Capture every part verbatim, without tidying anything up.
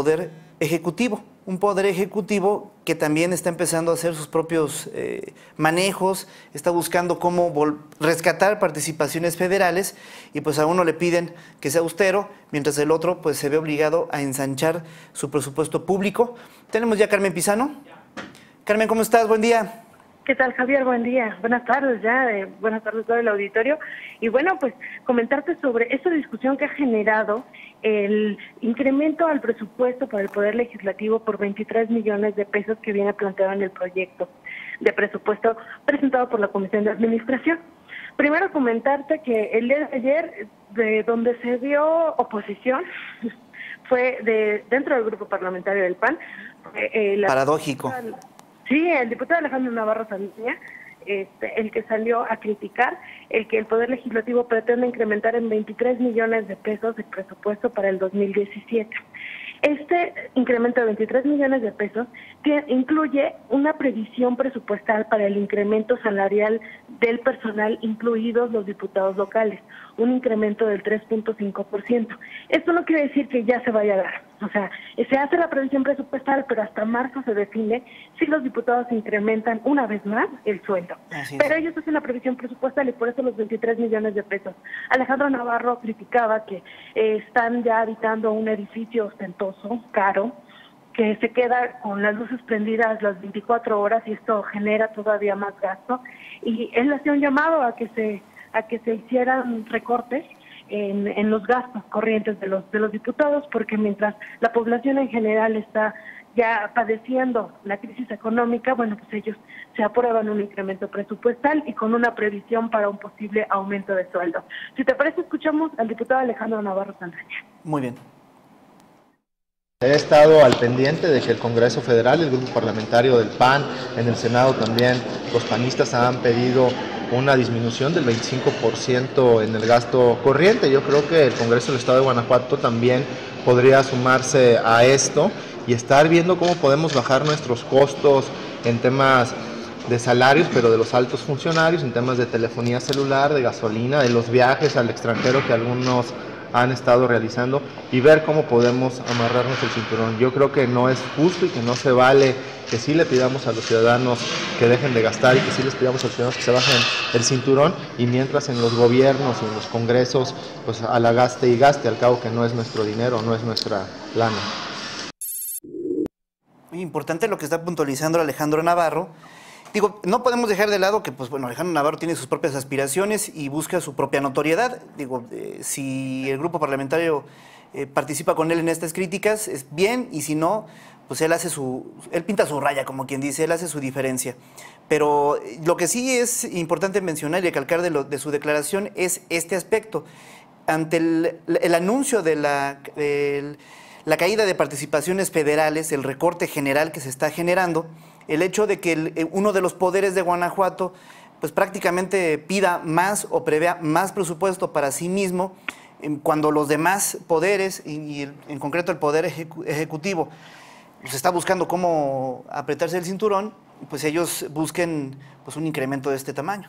Poder Ejecutivo. Un Poder Ejecutivo que también está empezando a hacer sus propios eh, manejos, está buscando cómo rescatar participaciones federales y pues a uno le piden que sea austero, mientras el otro pues se ve obligado a ensanchar su presupuesto público. Tenemos ya a Carmen Pizano. Carmen, ¿cómo estás? Buen día. ¿Qué tal, Javier? Buen día. Buenas tardes ya, eh, buenas tardes a todo el auditorio. Y bueno, pues comentarte sobre esta discusión que ha generado el incremento al presupuesto para el Poder Legislativo por veintitrés millones de pesos que viene planteado en el proyecto de presupuesto presentado por la Comisión de Administración. Primero comentarte que el día de ayer, de donde se dio oposición, fue de dentro del grupo parlamentario del P A N. Eh, la, Paradójico. Sí, el diputado Alejandro Navarro Saldaña, este, el que salió a criticar el que el Poder Legislativo pretende incrementar en veintitrés millones de pesos el presupuesto para el dos mil diecisiete. Este incremento de veintitrés millones de pesos tiene, incluye una previsión presupuestal para el incremento salarial del personal, incluidos los diputados locales, un incremento del tres punto cinco por ciento. Esto no quiere decir que ya se vaya a dar. O sea, se hace la previsión presupuestal, pero hasta marzo se define si los diputados incrementan una vez más el sueldo. Pero ellos hacen la previsión presupuestal y por eso los veintitrés millones de pesos. Alejandro Navarro criticaba que eh, están ya habitando un edificio ostentoso, caro, que se queda con las luces prendidas las veinticuatro horas y esto genera todavía más gasto. Y él hacía un llamado a que se a que se hicieran recortes En, en los gastos corrientes de los de los diputados, porque mientras la población en general está ya padeciendo la crisis económica, bueno, pues ellos se aprueban un incremento presupuestal y con una previsión para un posible aumento de sueldo. Si te parece, escuchamos al diputado Alejandro Navarro Saldaña. Muy bien. He estado al pendiente de que el Congreso Federal, el grupo parlamentario del P A N, en el Senado también, los panistas han pedido una disminución del veinticinco por ciento en el gasto corriente. Yo creo que el Congreso del Estado de Guanajuato también podría sumarse a esto y estar viendo cómo podemos bajar nuestros costos en temas de salarios, pero de los altos funcionarios, en temas de telefonía celular, de gasolina, de los viajes al extranjero que algunos han estado realizando y ver cómo podemos amarrarnos el cinturón. Yo creo que no es justo y que no se vale que sí le pidamos a los ciudadanos que dejen de gastar y que sí les pidamos a los ciudadanos que se bajen el cinturón y mientras en los gobiernos y en los congresos pues a la gaste y gaste, al cabo que no es nuestro dinero, no es nuestra lana. Muy importante lo que está puntualizando Alejandro Navarro. Digo, no podemos dejar de lado que, pues bueno, Alejandro Navarro tiene sus propias aspiraciones y busca su propia notoriedad. Digo, eh, si el grupo parlamentario eh, participa con él en estas críticas, es bien, y si no, pues él hace su, él pinta su raya, como quien dice, él hace su diferencia. Pero lo que sí es importante mencionar y recalcar de, lo, de su declaración es este aspecto. Ante el, el anuncio de la, de la caída de participaciones federales, el recorte general que se está generando, el hecho de que el, uno de los poderes de Guanajuato pues prácticamente pida más o prevea más presupuesto para sí mismo, cuando los demás poderes, y, y en concreto el Poder ejecu Ejecutivo, pues está buscando cómo apretarse el cinturón, pues ellos busquen pues un incremento de este tamaño.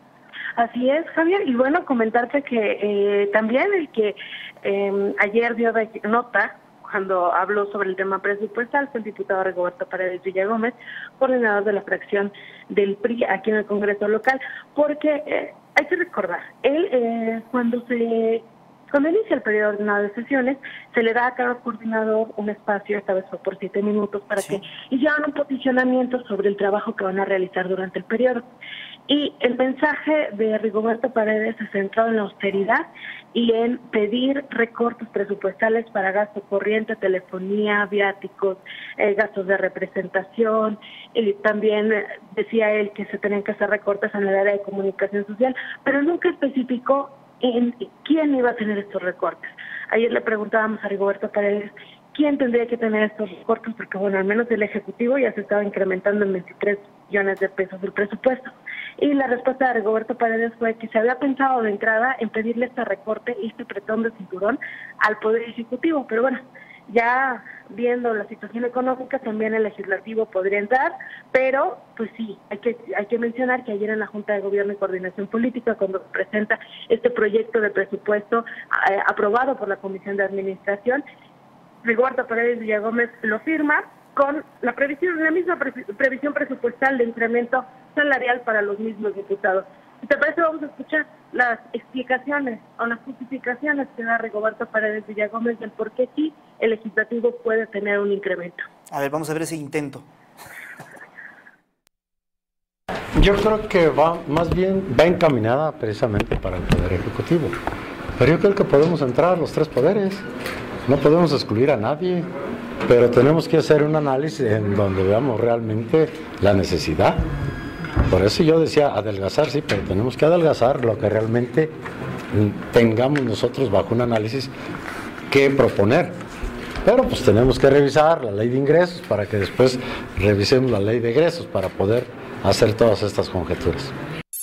Así es, Javier, y bueno, comentarte que eh, también el que eh, ayer dio nota cuando habló sobre el tema presupuestal fue el diputado Rigoberto Paredes Villagómez, coordinador de la fracción del P R I aquí en el Congreso local, porque eh, hay que recordar, él eh, cuando se cuando inicia el periodo ordenado de sesiones, se le da a cada coordinador un espacio, esta vez fue por siete minutos, para sí. que hicieran un posicionamiento sobre el trabajo que van a realizar durante el periodo. Y el mensaje de Rigoberto Paredes se centró en la austeridad y en pedir recortes presupuestales para gasto corriente, telefonía, viáticos, eh, gastos de representación. Y también eh, decía él que se tenían que hacer recortes en el área de comunicación social, pero nunca especificó en quién iba a tener estos recortes. Ayer le preguntábamos a Rigoberto Paredes quién tendría que tener estos recortes, porque bueno, al menos el Ejecutivo ya se estaba incrementando en veintitrés millones de pesos el presupuesto. Y la respuesta de Rigoberto Paredes fue que se había pensado de entrada en pedirle este recorte y este apretón de cinturón al Poder Ejecutivo, pero bueno, ya viendo la situación económica también el legislativo podría entrar, pero pues sí, hay que hay que mencionar que ayer en la Junta de Gobierno y Coordinación Política, cuando se presenta este proyecto de presupuesto eh, aprobado por la Comisión de Administración, Rigoberto Paredes Villagómez lo firma con la previsión, la misma pre previsión presupuestal de incremento salarial para los mismos diputados. Si te parece, vamos a escuchar las explicaciones o las justificaciones que da Rigoberto Paredes Villagómez del por qué sí el legislativo puede tener un incremento. A ver, vamos a ver ese intento. Yo creo que va más bien va encaminada precisamente para el Poder Ejecutivo. Pero yo creo que podemos entrar los tres poderes, no podemos excluir a nadie, pero tenemos que hacer un análisis en donde veamos realmente la necesidad. Por eso yo decía adelgazar, sí, pero tenemos que adelgazar lo que realmente tengamos nosotros bajo un análisis que proponer. Pero pues tenemos que revisar la ley de ingresos para que después revisemos la ley de egresos para poder hacer todas estas conjeturas.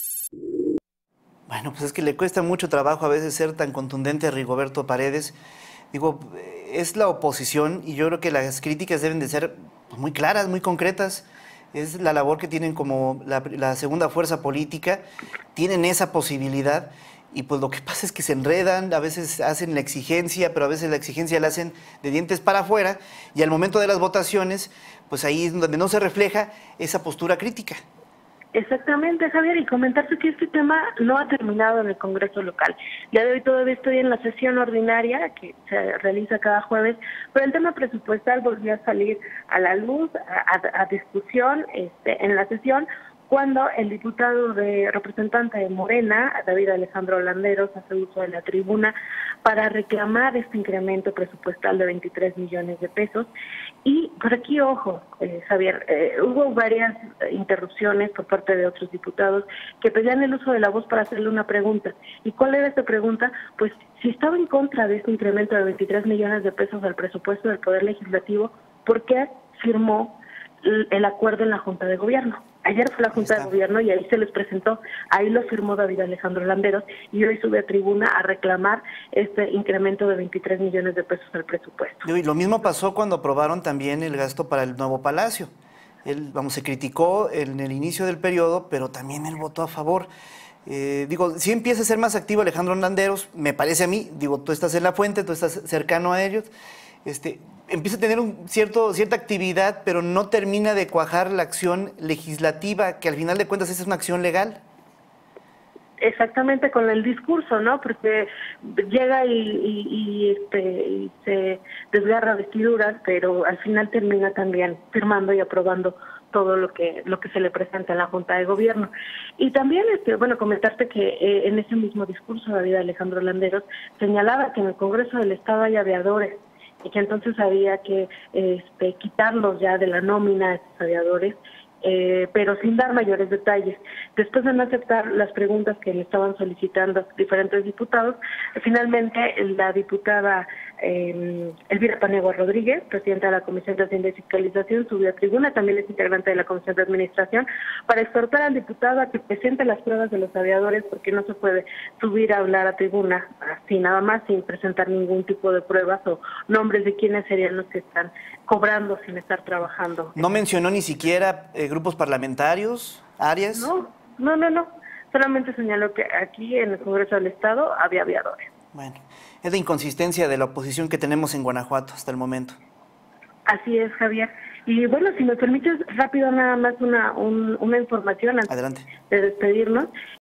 Bueno, pues es que le cuesta mucho trabajo a veces ser tan contundente a Rigoberto Paredes. Digo, es la oposición y yo creo que las críticas deben de ser muy claras, muy concretas. Es la labor que tienen como la, la segunda fuerza política, tienen esa posibilidad y pues lo que pasa es que se enredan, a veces hacen la exigencia, pero a veces la exigencia la hacen de dientes para afuera y al momento de las votaciones, pues ahí es donde no se refleja esa postura crítica. Exactamente, Javier, y comentarte que este tema no ha terminado en el Congreso local. Ya de hoy todavía estoy en la sesión ordinaria que se realiza cada jueves, pero el tema presupuestal volvió a salir a la luz, a, a, a discusión este, en la sesión, cuando el diputado de representante de Morena, David Alejandro Landeros, hace uso de la tribuna para reclamar este incremento presupuestal de veintitrés millones de pesos. Y por aquí, ojo, eh, Javier, eh, hubo varias eh, interrupciones por parte de otros diputados que pedían el uso de la voz para hacerle una pregunta. ¿Y cuál era esta pregunta? Pues si estaba en contra de este incremento de veintitrés millones de pesos al presupuesto del Poder Legislativo, ¿por qué firmó el acuerdo en la Junta de Gobierno? Ayer fue la Junta de Gobierno y ahí se les presentó, ahí lo firmó David Alejandro Landeros y hoy sube a tribuna a reclamar este incremento de veintitrés millones de pesos al presupuesto. Y lo mismo pasó cuando aprobaron también el gasto para el nuevo Palacio. Él, vamos, se criticó en el inicio del periodo, pero también él votó a favor. Eh, digo, si empieza a ser más activo Alejandro Landeros, me parece a mí, digo, tú estás en la fuente, tú estás cercano a ellos, este, empieza a tener un cierto, cierta actividad, pero no termina de cuajar la acción legislativa, que al final de cuentas esa es una acción legal. Exactamente, con el discurso, ¿no? Porque llega y, y, y, este, y se desgarra vestiduras, pero al final termina también firmando y aprobando todo lo que lo que se le presenta en la Junta de Gobierno. Y también, este, bueno, comentarte que eh, en ese mismo discurso David Alejandro Landeros señalaba que en el Congreso del Estado hay aviadores y que entonces había que este, quitarlos ya de la nómina de estos aviadores, eh, pero sin dar mayores detalles. Después de no aceptar las preguntas que le estaban solicitando diferentes diputados, finalmente la diputada eh, Elvira Paniagua Rodríguez, presidenta de la Comisión de Hacienda y Fiscalización, subió a tribuna, también es integrante de la Comisión de Administración, para exhortar al diputado a que presente las pruebas de los aviadores, porque no se puede subir a hablar a tribuna así nada más, sin presentar ningún tipo de pruebas o nombres de quiénes serían los que están cobrando sin estar trabajando. ¿No mencionó ni siquiera eh, grupos parlamentarios, áreas? No, no, no, no. Solamente señaló que aquí en el Congreso del Estado había aviadores. Bueno, es la inconsistencia de la oposición que tenemos en Guanajuato hasta el momento. Así es, Javier. Y bueno, si me permites rápido nada más una un, una información antes Adelante. de despedirnos.